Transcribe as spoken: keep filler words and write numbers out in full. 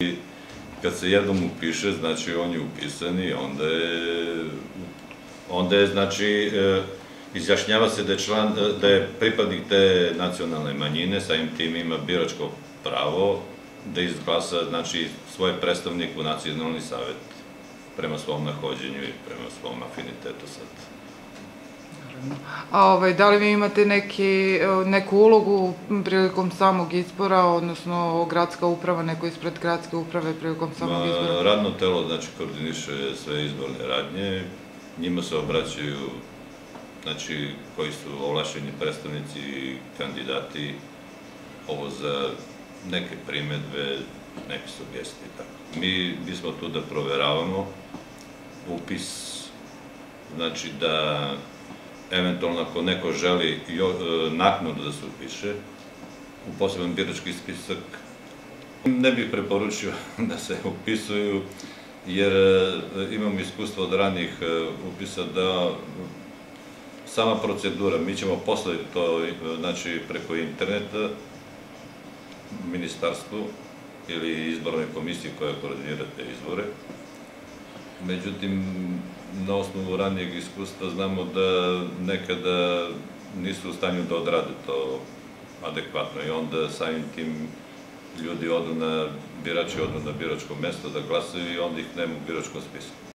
Kad se jednom upiše, znači on je upisani, onda je, onda je, znači, izjašnjava se da je član, da je pripadnik te nacionalne manjine, samim tim ima biračko pravo da izglasa, znači, svoje predstavnik u nacionalni savet prema svom nahođenju i prema svom afinitetu sad. A da li vi imate neku ulogu prilikom samog izbora, odnosno gradska uprava, neko ispred gradske uprave prilikom samog izbora? Radno telo, znači, koordiniše sve izborne radnje, njima se obraćaju, znači, koji su ovlašćeni predstavnici i kandidati, ovo za neke primetbe, neke sugestije, tako. Mi bismo tu da proveravamo upis, znači da eventualno ako neko želi naknadno da se upiše u poseban birački spisak, ne bih preporučio da se upisuju, jer imamo iskustvo od ranijih upisa da sama procedura, mi ćemo posle to, znači preko interneta, ministarstvu ili izbornoj komisiji koja koordinira te izbore. Međutim, na osnovu ranijeg iskustva znamo da nekada nisu u stanju da odrade to adekvatno i onda samim tim ljudi odu na birači, odu na biračko mesto da glasaju i onda ih nema u biračkom spisku.